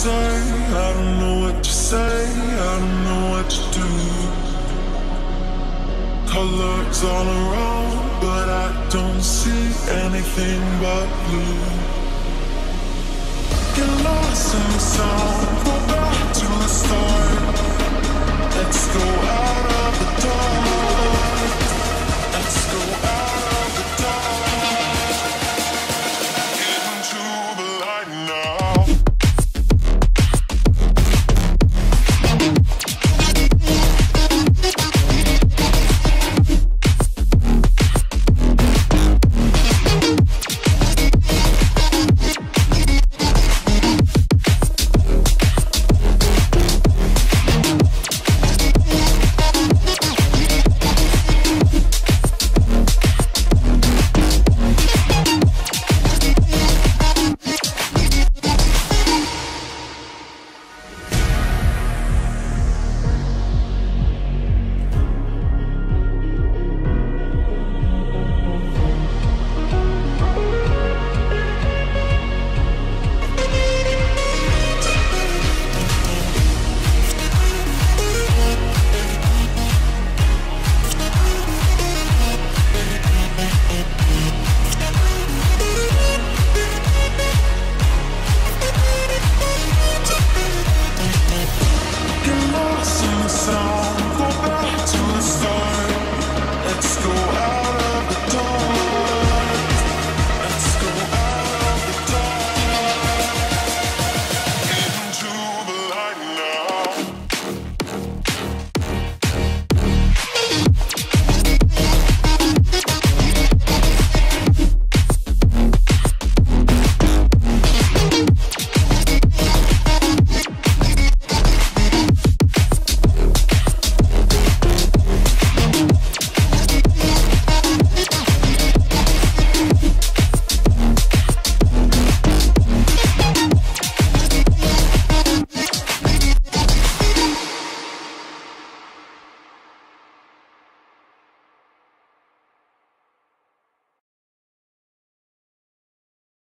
say, I don't know what to say, I don't know what to do. Colors all around, but I don't see anything but blue. Get lost in the sound, go back to the start. Let's go out